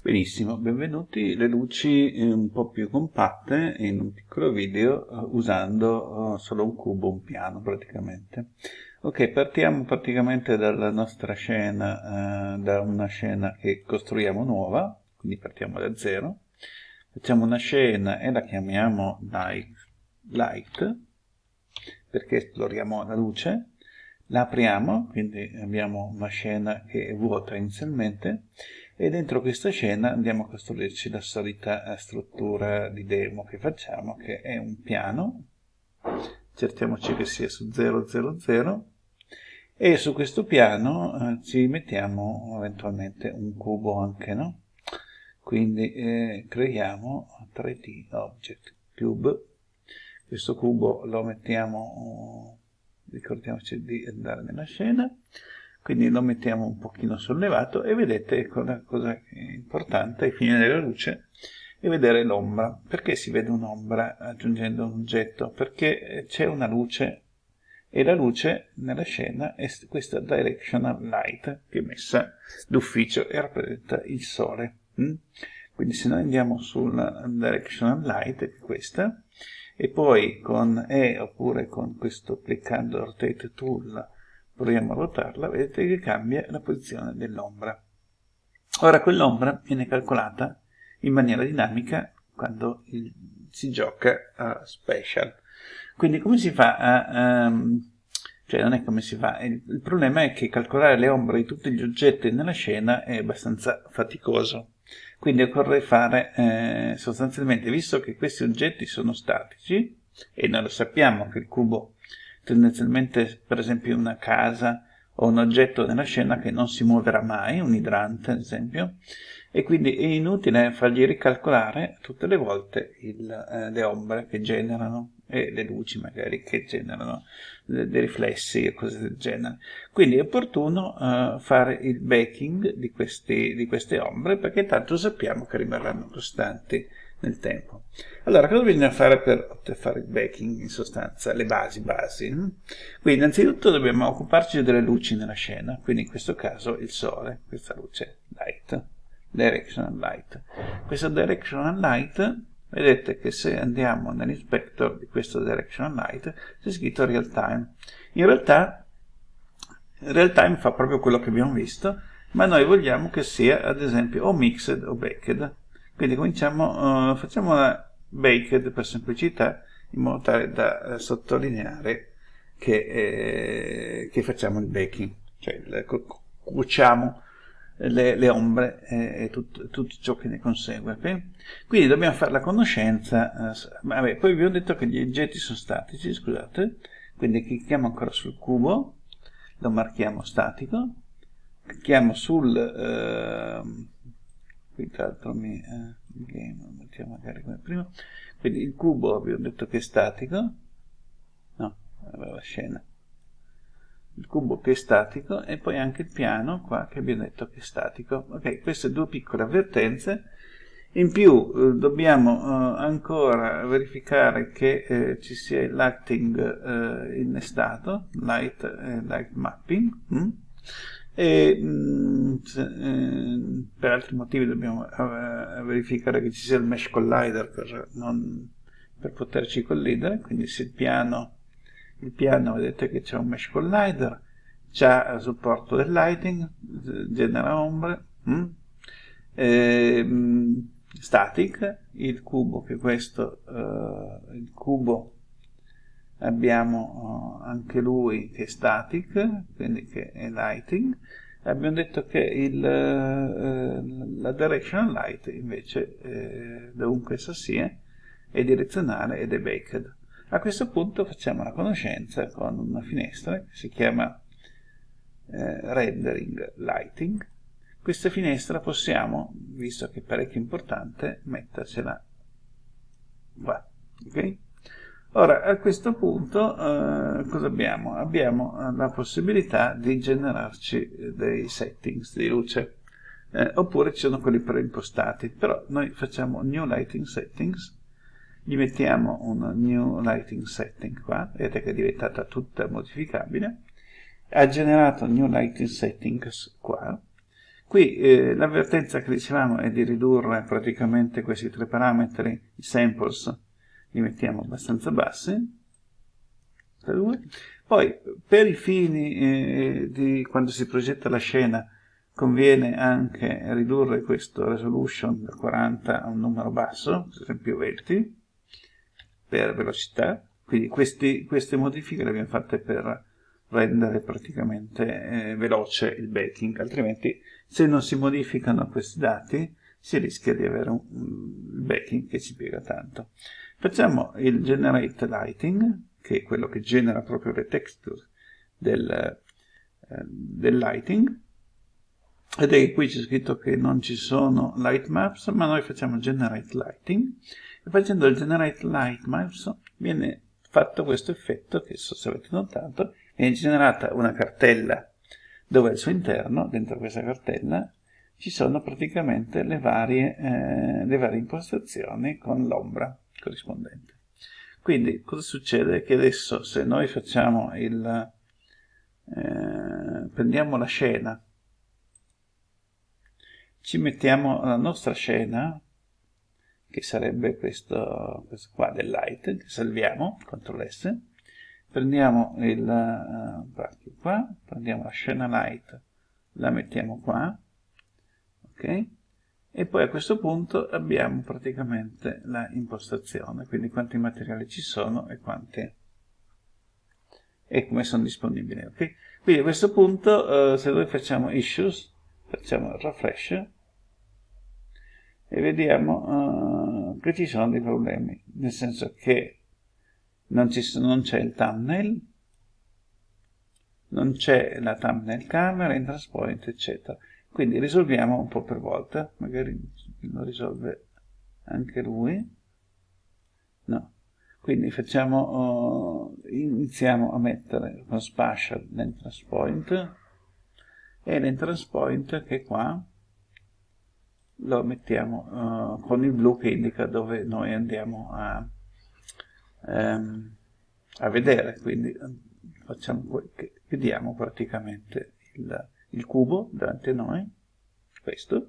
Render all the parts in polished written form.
Benissimo, benvenuti. Le luci un po' più compatte in un piccolo video usando solo un cubo, un piano praticamente. Ok, partiamo praticamente dalla nostra scena, da una scena che costruiamo nuova, quindi partiamo da zero. Facciamo una scena e la chiamiamo light perché esploriamo la luce. La apriamo, quindi abbiamo una scena che è vuota inizialmente, e dentro questa scena andiamo a costruirci la solita struttura di demo che facciamo, che è un piano. Cerchiamoci che sia su 0, 0, 0, e su questo piano ci mettiamo eventualmente un cubo anche, no? Quindi creiamo 3D Object Cube. Questo cubo lo mettiamo, ricordiamoci di andare nella scena, quindi lo mettiamo un pochino sollevato e vedete, ecco, la cosa importante ai fini della luce è vedere l'ombra. Perché si vede un'ombra aggiungendo un oggetto? Perché c'è una luce e la luce nella scena è questa directional light che è messa d'ufficio e rappresenta il sole. Quindi se noi andiamo sulla directional light, che è questa, e poi con E oppure con questo cliccando Rotate Tool proviamo a ruotarla, vedete che cambia la posizione dell'ombra. Ora quell'ombra viene calcolata in maniera dinamica quando si gioca a Special. Quindi come si fa a... cioè non è come si fa, il problema è che calcolare le ombre di tutti gli oggetti nella scena è abbastanza faticoso. Quindi occorre fare sostanzialmente, visto che questi oggetti sono statici, e noi lo sappiamo che il cubo tendenzialmente, per esempio una casa o un oggetto nella scena che non si muoverà mai, un idrante ad esempio, e quindi è inutile fargli ricalcolare tutte le volte le ombre che generano e le luci magari che generano dei riflessi e cose del genere. Quindi è opportuno fare il baking di queste ombre, perché tanto sappiamo che rimarranno costanti nel tempo. Allora, cosa bisogna fare per fare il baking? In sostanza, le basi. Quindi innanzitutto dobbiamo occuparci delle luci nella scena, quindi in questo caso il sole, questa luce light, directional light. Questa directional light, vedete che se andiamo nell'inspector di questo directional light c'è scritto real time. In realtà real time fa proprio quello che abbiamo visto, ma noi vogliamo che sia ad esempio o mixed o baked. Quindi facciamo una baked per semplicità, in modo tale da sottolineare che facciamo il baking, cioè cuociamo le ombre e tutto ciò che ne consegue. Okay? Quindi dobbiamo fare la conoscenza. Vabbè, poi vi ho detto che gli oggetti sono statici, scusate, quindi clicchiamo ancora sul cubo, lo marchiamo statico, clicchiamo sul qui tra l'altro lo mettiamo magari come prima, quindi il cubo abbiamo detto che è statico, no, la scena, il cubo che è statico, e poi anche il piano qua che abbiamo detto che è statico. Ok, queste due piccole avvertenze. In più dobbiamo ancora verificare che ci sia il lighting innestato, light mapping, e per altri motivi dobbiamo verificare che ci sia il mesh collider per poterci collidere. Quindi se il piano vedete che c'è un mesh collider, c'ha supporto del lighting, genera ombre, static, il cubo, che questo il cubo abbiamo anche lui che è static, quindi che è lighting. Abbiamo detto che la directional light invece, dovunque essa sia, è direzionale ed è baked. A questo punto facciamo la conoscenza con una finestra che si chiama rendering lighting. Questa finestra possiamo, visto che è parecchio importante, mettercela qua. Ok? Ora, a questo punto, cosa abbiamo? Abbiamo la possibilità di generarci dei settings di luce, oppure ci sono quelli preimpostati, però noi facciamo New Lighting Settings, gli mettiamo un New Lighting Setting qua, vedete che è diventata tutta modificabile, ha generato New Lighting Settings qua. Qui l'avvertenza che dicevamo è di ridurre praticamente questi tre parametri, i samples li mettiamo abbastanza bassi, poi per i fini di quando si progetta la scena conviene anche ridurre questo resolution da 40 a un numero basso, ad esempio 20, per velocità. Quindi queste modifiche le abbiamo fatte per rendere praticamente veloce il baking, altrimenti se non si modificano questi dati si rischia di avere un baking che ci piega tanto. Facciamo il generate lighting, che è quello che genera proprio le texture del lighting, ed è qui c'è scritto che non ci sono light maps, ma noi facciamo generate lighting, e facendo il generate light maps viene fatto questo effetto che, so se avete notato, viene generata una cartella dove al suo interno, dentro questa cartella, ci sono praticamente le varie impostazioni con l'ombra corrispondente. Quindi cosa succede? Che adesso se noi facciamo prendiamo la scena, ci mettiamo la nostra scena, che sarebbe questo qua del light, che salviamo, CTRL S, prendiamo qua, prendiamo la scena light, la mettiamo qua, ok? E poi a questo punto abbiamo praticamente la impostazione, quindi quanti materiali ci sono e come sono disponibili. Okay? Quindi a questo punto se noi facciamo issues, facciamo refresh e vediamo che ci sono dei problemi, nel senso che non c'è il thumbnail, non c'è la thumbnail camera, entrance point, eccetera. Quindi risolviamo un po' per volta, magari lo risolve anche lui. No. Quindi iniziamo a mettere con spatial l'entrance point, e l'entrance point che qua lo mettiamo con il blu che indica dove noi andiamo a vedere. Quindi vediamo praticamente il cubo davanti a noi, questo.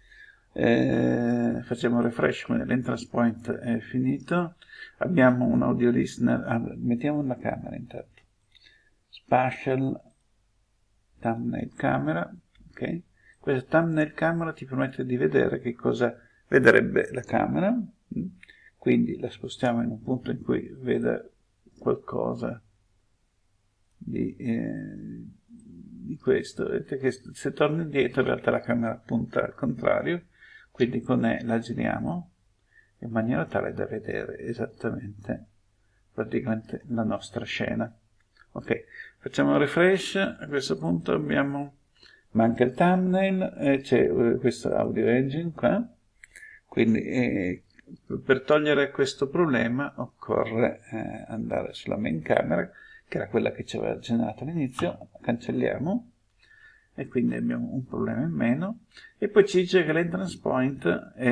Facciamo refresh, quindi l'entrance point è finito. Abbiamo un audio listener, mettiamo la camera intanto, spatial thumbnail camera, ok? Questa thumbnail camera ti permette di vedere che cosa vedrebbe la camera, quindi la spostiamo in un punto in cui veda qualcosa di questo. Vedete che se torno indietro in realtà la camera punta al contrario, quindi con E la giriamo in maniera tale da vedere esattamente praticamente la nostra scena. Ok, facciamo refresh, a questo punto manca il thumbnail e c'è questo audio engine qua, quindi per togliere questo problema occorre andare sulla main camera, che era quella che ci aveva generato all'inizio, cancelliamo, e quindi abbiamo un problema in meno, e poi ci dice che l'entrance point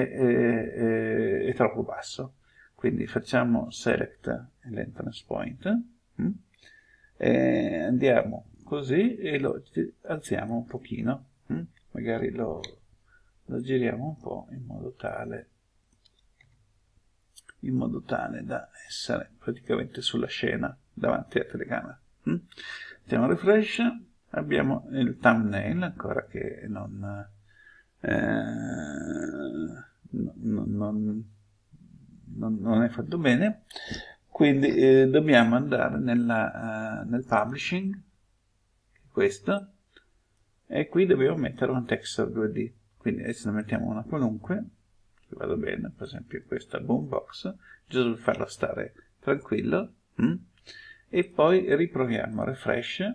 è troppo basso, quindi facciamo select l'entrance point, e andiamo così e lo alziamo un pochino, magari lo giriamo un po' in modo tale da essere praticamente sulla scena davanti alla telecamera. Facciamo refresh, abbiamo il thumbnail ancora che non è fatto bene, quindi dobbiamo andare nel publishing, questo, e qui dobbiamo mettere un texture 2D, quindi adesso ne mettiamo una qualunque che vada bene, per esempio questa boombox, giusto per farlo stare tranquillo, e poi riproviamo refresh.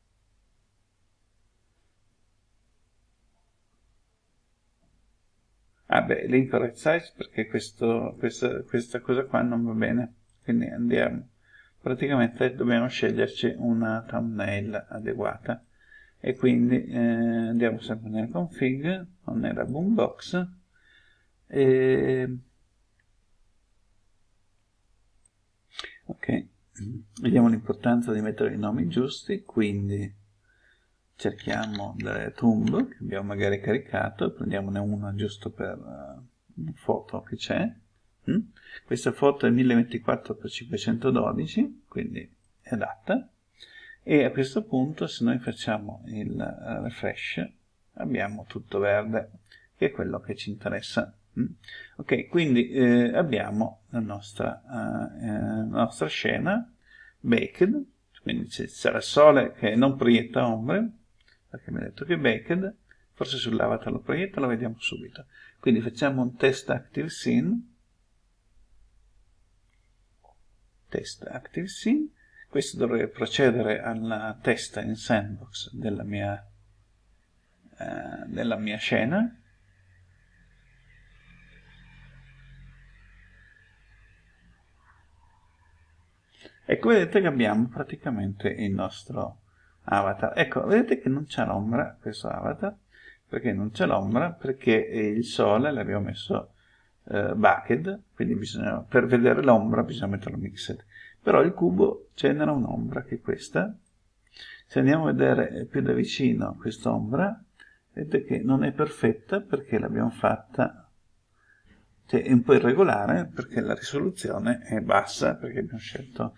L'incorrect size, perché questa cosa qua non va bene, quindi andiamo, praticamente dobbiamo sceglierci una thumbnail adeguata, e quindi andiamo sempre nel config o nella boombox, ok, vediamo l'importanza di mettere i nomi giusti, quindi cerchiamo delle tomb che abbiamo magari caricato, prendiamone una giusto per una foto che c'è. Questa foto è 1024x512, quindi è adatta, e a questo punto se noi facciamo il refresh abbiamo tutto verde, che è quello che ci interessa. Ok, quindi abbiamo la nostra scena baked, quindi c'è il sole che non proietta ombre, perché mi ha detto che è baked, forse sull'avatar lo proietta, lo vediamo subito. Quindi facciamo un test active scene, test active scene. Questo dovrebbe procedere alla testa in sandbox della mia scena. Ecco, vedete che abbiamo praticamente il nostro avatar. Ecco, vedete che non c'è l'ombra questo avatar. Perché non c'è l'ombra? Perché il sole l'abbiamo messo bucket, quindi per vedere l'ombra bisogna metterlo mixed. Però il cubo genera un'ombra che è questa. Se andiamo a vedere più da vicino quest'ombra, vedete che non è perfetta perché l'abbiamo fatta, cioè è un po' irregolare perché la risoluzione è bassa, perché abbiamo scelto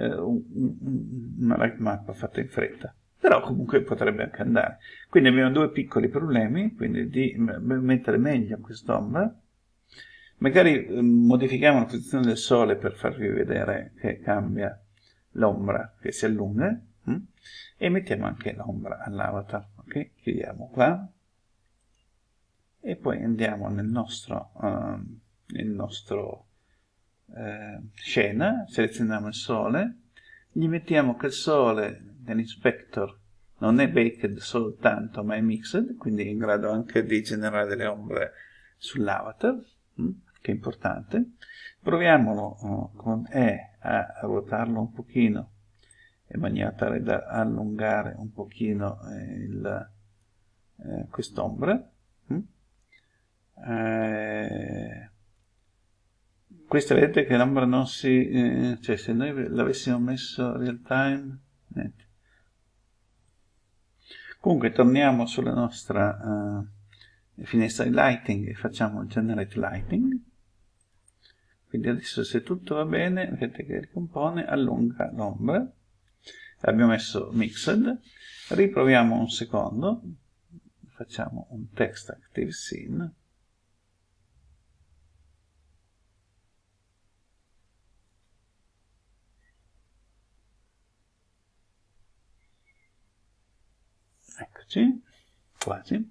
una light map fatta in fretta. Però comunque potrebbe anche andare. Quindi abbiamo due piccoli problemi, quindi di mettere meglio quest'ombra. Magari modifichiamo la posizione del sole per farvi vedere che cambia l'ombra, che si allunga, e mettiamo anche l'ombra all'avatar. Ok, chiudiamo qua e poi andiamo nel nostro scena, selezioniamo il sole, gli mettiamo che il sole nell'inspector non è baked soltanto ma è mixed, quindi è in grado anche di generare delle ombre sull'avatar, che è importante. Proviamolo con E a ruotarlo un pochino in maniera tale da allungare un pochino quest'ombra. Questa vedete che l'ombra non si... cioè se noi l'avessimo messo real time... niente. Comunque torniamo sulla nostra finestra di lighting e facciamo generate lighting. Quindi adesso se tutto va bene, vedete che ricompone, allunga l'ombra. Abbiamo messo mixed. Riproviamo un secondo. Facciamo un text active scene. Eccoci, quasi.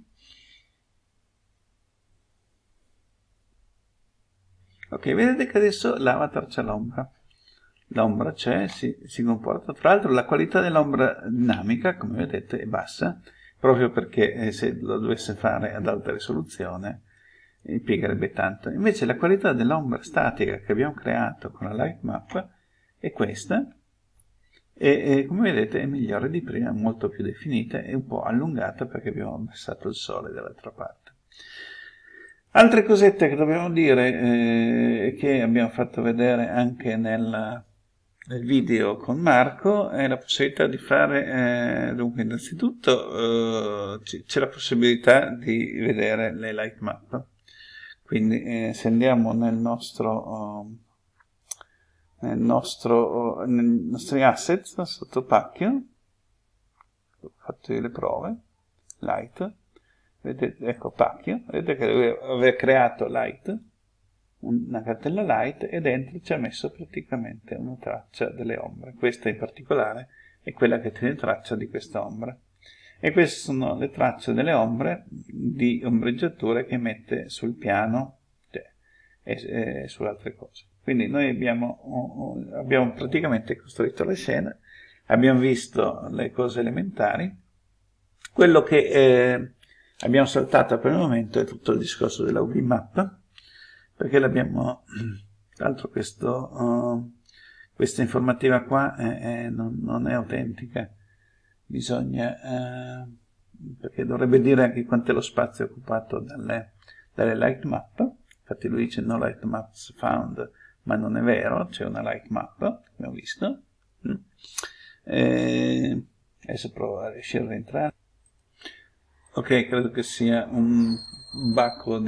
Ok, vedete che adesso l'avatar c'è l'ombra. L'ombra c'è, si comporta. Tra l'altro la qualità dell'ombra dinamica, come vedete, è bassa, proprio perché se lo dovesse fare ad alta risoluzione impiegherebbe tanto. Invece la qualità dell'ombra statica che abbiamo creato con la light map è questa, e come vedete è migliore di prima, molto più definita e un po' allungata perché abbiamo abbassato il sole dall'altra parte. Altre cosette che dobbiamo dire, che abbiamo fatto vedere anche nel video con Marco, è la possibilità di fare, dunque innanzitutto c'è la possibilità di vedere le light map. Quindi se andiamo nei nostri assets sotto pacchio, ho fatto le prove, light, vedete, ecco pacchio, vedete che deve aver creato light, una cartella light, e dentro ci ha messo praticamente una traccia delle ombre. Questa in particolare è quella che tiene traccia di questa ombra. E queste sono le tracce delle ombre di ombreggiature che mette sul piano e sulle altre cose. Quindi noi abbiamo praticamente costruito la scena, abbiamo visto le cose elementari. Quello che abbiamo saltato per il momento è tutto il discorso della UV map, perché l'abbiamo, tra l'altro questa informativa qua non è autentica, bisogna, perché dovrebbe dire anche quanto è lo spazio occupato dalle light map. Infatti lui dice no light maps found, ma non è vero, c'è una light map, abbiamo visto. Adesso provo a riuscire a rientrare. Ok, credo che sia un bacco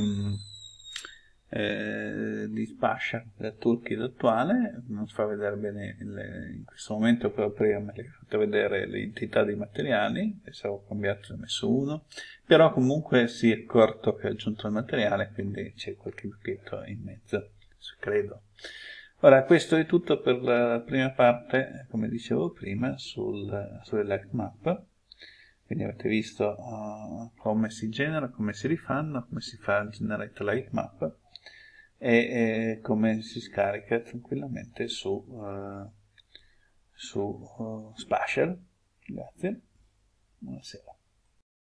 di Spascia, del Toolkit attuale. Non fa vedere bene in questo momento, però prima me le ho fatto vedere le entità dei materiali, e se ho cambiato ne ho messo uno, però comunque si è accorto che ho aggiunto il materiale, quindi c'è qualche buchetto in mezzo, credo. Ora, questo è tutto per la prima parte, come dicevo prima, sulle light map. Quindi avete visto come si genera, come si rifanno, come si fa il generate light map e come si scarica tranquillamente su Spatial. Grazie, buonasera.